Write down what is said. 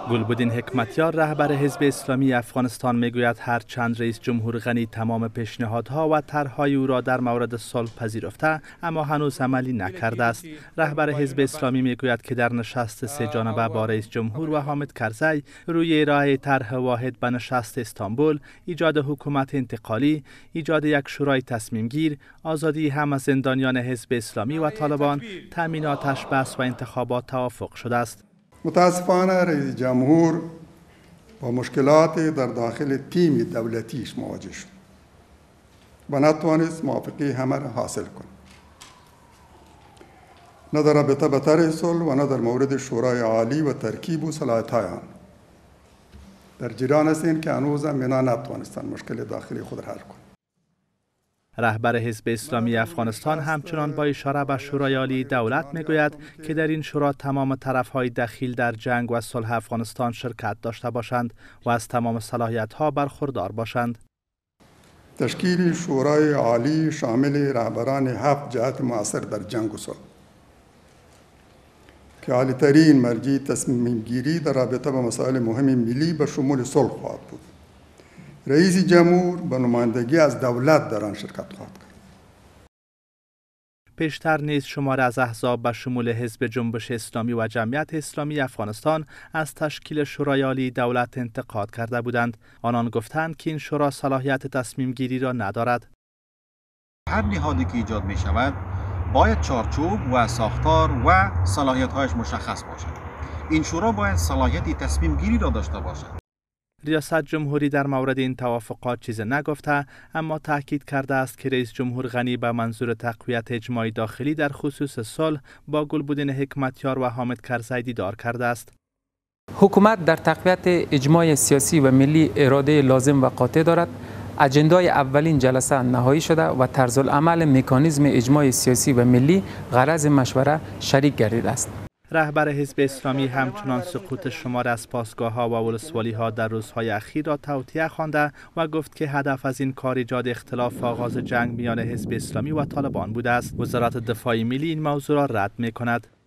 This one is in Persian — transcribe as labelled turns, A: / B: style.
A: گلبدین حکمتیار رهبر حزب اسلامی افغانستان میگوید هرچند رئیس جمهور غنی تمام پیشنهادها و طرحهای او را در مورد صلح پذیرفته اما هنوز عملی نکرده است. رهبر حزب اسلامی میگوید که در نشست سه جانبه با رئیس جمهور و حامد کرزی روی ارائه طرح واحد به نشست استانبول، ایجاد حکومت انتقالی، ایجاد یک شورای تصمیم گیر، آزادی همه زندانیان حزب اسلامی و طالبان، تامیناتش بس و انتخابات توافق شده است.
B: متاسفانه رئیس جمهور با مشکلات در داخل تیم دولتیش مواجه شد و نتوانست موافقه همه را حاصل کند. نه در رابطه به طرح صلح و نه در مورد شورای عالی و ترکیب و صلاحیت‌های آن. در جریان است که هنوز هم نتوانستند مشکل داخلی خود را حل کنند.
A: رهبر حزب اسلامی افغانستان همچنان با اشاره به شورای عالی دولت میگوید که در این شورا تمام طرفهای دخیل در جنگ و صلح افغانستان شرکت داشته باشند و از تمام صلاحیت‌ها برخوردار باشند.
B: تشکیل شورای عالی شامل رهبران 7 جهت مؤثر در جنگ و صلح که عالی‌ترین مرجع تصمیم گیری در رابطه با مسائل مهم ملی به شمول صلح خواهد بود. رئیس جمهور به نمایندگی از دولت در آن شرکت خواهد کرد.
A: پیشتر نیز شماره از احزاب به شمول حزب جنبش اسلامی و جمعیت اسلامی افغانستان از تشکیل شورای عالی دولت انتقاد کرده بودند. آنان گفتند که این شورا صلاحیت تصمیم گیری را ندارد.
C: هر نهادی که ایجاد می شود باید چارچوب و ساختار و صلاحیت‌هایش مشخص باشد. این شورا باید صلاحیت تصمیم گیری را داشته باشد.
A: ریاست جمهوری در مورد این توافقات چیز نگفته، اما تاکید کرده است که رئیس جمهور غنی به منظور تقویت اجماع داخلی در خصوص صلح با گلبدین حکمتیار و حامد کرزی دیدار کرده است.
D: حکومت در تقویت اجماع سیاسی و ملی اراده لازم و قاطع دارد. اجندای اولین جلسه نهایی شده و طرز العمل مکانیزم اجماع سیاسی و ملی غرض مشوره شریک گردیده است.
A: رهبر حزب اسلامی همچنان سقوط شمار از پاسگاه‌ها و ولسوالی‌ها در روزهای اخیر را توطئه خوانده و گفت که هدف از این کار ایجاد اختلاف و آغاز جنگ میان حزب اسلامی و طالبان بوده است. وزارت دفاع ملی این موضوع را رد می‌کند.